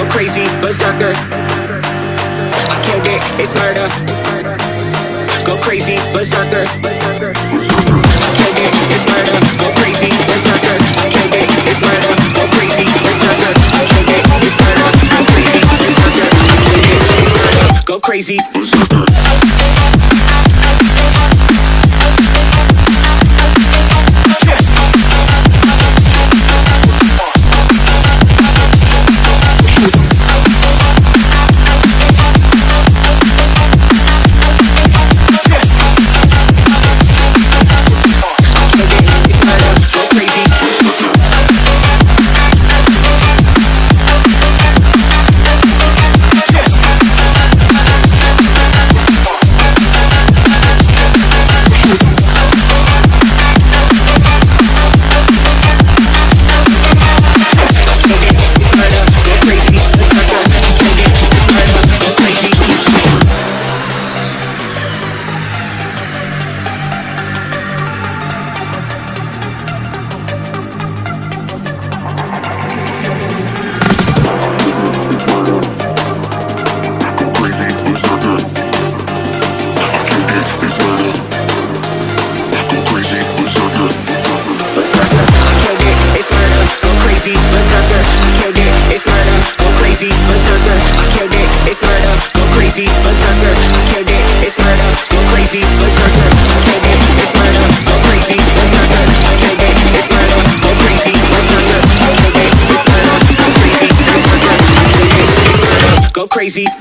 go crazy, berserker. I killed it, it's murder. Go crazy, berserker. I killed it, it's murder. Go crazy, berserker. I killed it, it's murder. Go crazy, berserker. I killed it, it's murder. Go crazy, berserker. I killed it, it's murder. Go crazy, berserker. Crazy.